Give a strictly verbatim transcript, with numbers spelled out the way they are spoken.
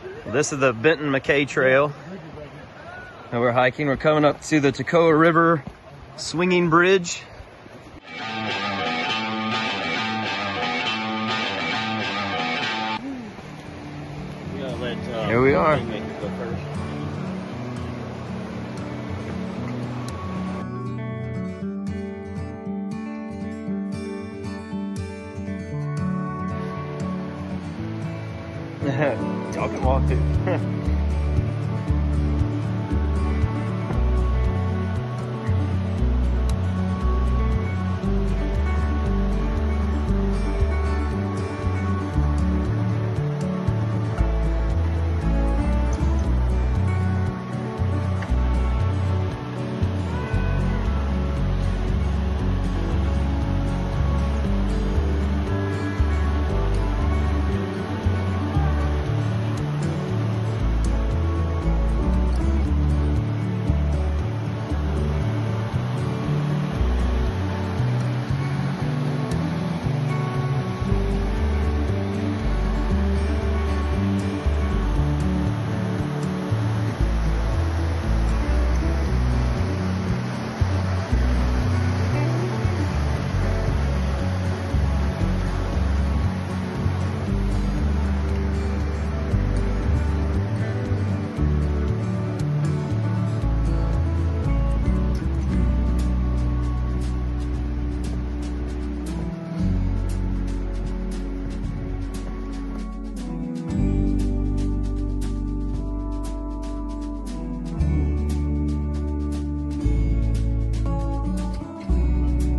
This is the Benton McKay Trail. And we're hiking. We're coming up to the Toccoa River swinging bridge. Let, uh, Here we are. Go first. Talk and walk too.